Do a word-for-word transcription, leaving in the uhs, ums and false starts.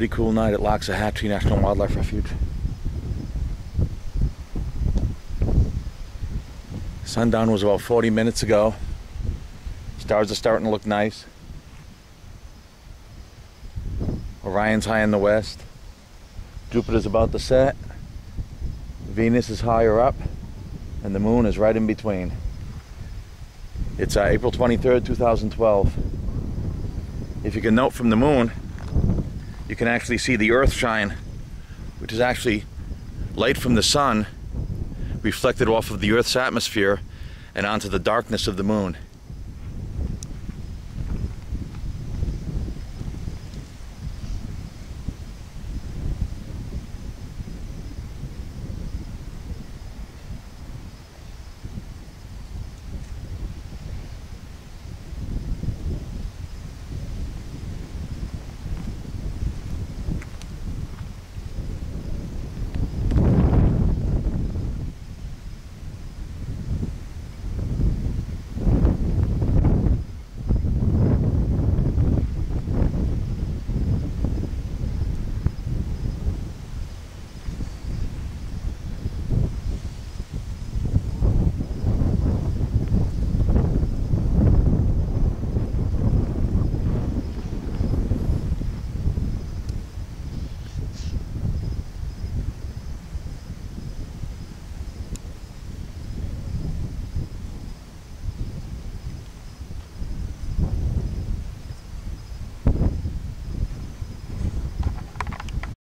Pretty cool night at Loxahatchee National Wildlife Refuge. Sundown was about forty minutes ago. Stars are starting to look nice. Orion's high in the west. Jupiter's about to set. Venus is higher up. And the moon is right in between. It's uh, April twenty-third, two thousand twelve. If you can note from the moon, you can actually see the Earthshine, which is actually light from the sun reflected off of the Earth's atmosphere and onto the darkness of the moon.